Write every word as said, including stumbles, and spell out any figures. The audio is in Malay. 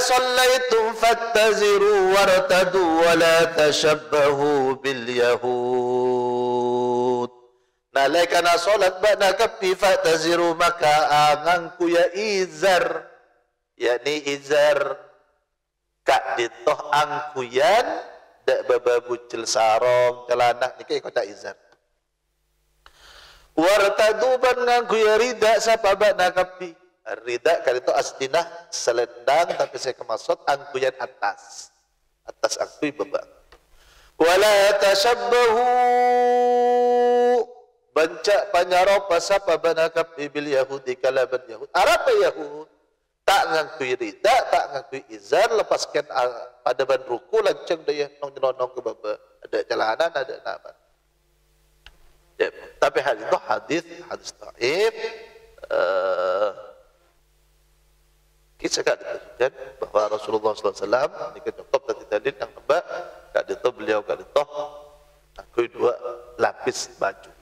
sallaitum fattaziru wartadu wa la tashabbahu bil yahud. Nalaikana solat ba'da kafi fattaziru maka angangku ya izar, yakni izar kak ditoh angkuyan dak bababucil sarong celana niki kota izar. Wartadu ban ngangku ya rida sapa ba'da kafi. Rida kan itu asdinah selendang, tapi saya kemasuk angkuyan atas, atas angkui bebak. Wala tashabbahu bancak panyaro pasapa banakap bil yahudi kalaban yahud. Arab yahud tak ngangkui rida, tak ngangkui izar, lepaskan pada ban ruku lancang dia nong-nong ke baba. Ada jalanan, ada nama. Ya, tapi hadis itu hadis hadis dhaif. Uh, Kisah kak ditunjukkan bahawa Rasulullah sallallahu alaihi wasallam ini contoh tadi tadi yang nampak kak dito beliau kak dito aku dua lapis baju.